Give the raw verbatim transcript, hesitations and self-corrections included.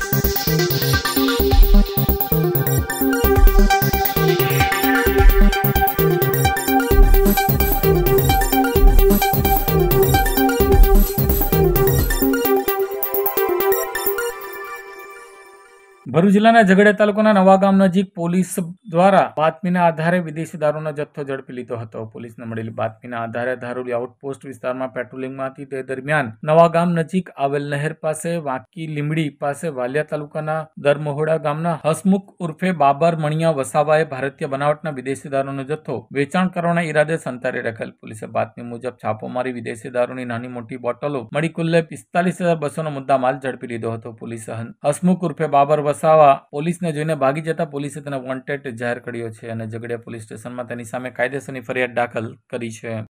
ભરૂચ જિલ્લાના ઝઘડિયા તાલુકાના નવાગામ નજીક પોલીસ દ્વારા બાતમીના આધારે વિદેશી દારૂનો જથ્થો ઝડપી લીધો હતો. પોલીસને મળેલી બાતમીના આધારે ધારુલી આઉટપોસ્ટ વિસ્તારમાં પેટ્રોલિંગમાં હતી તે દરમિયાન નવાગામ નજીક આવેલ નહેર પાસે વાંકી લીમડી પાસે વાલિયા તાલુકાના દરમહોડા ગામના હસમુખ ઉર્ફે બાબર મણિયા વસાવાએ ભારતીય બનાવટના વિદેશી દારૂનો જથ્થો વેચાણ કરવાના ઈરાદે સંતાડી રાખેલ. પોલીસે બાતમી મુજબ છાપો મારી વિદેશી દારૂની નાની મોટી બોટલો મળી કુલ્લે પિસ્તાલીસ હજાર બસો નો મુદ્દા માલ ઝડપી લીધો હતો. પોલીસે હસમુખ ઉર્ફે બાબર વસાવા પોલીસને જોઈને ભાગી જતા પોલીસે તેને વોન્ટેડ જાહેર કર્યો છે અને ઝઘડિયા પોલીસ સ્ટેશનમાં તેની સામે કાયદેસરની ફરિયાદ દાખલ કરી છે.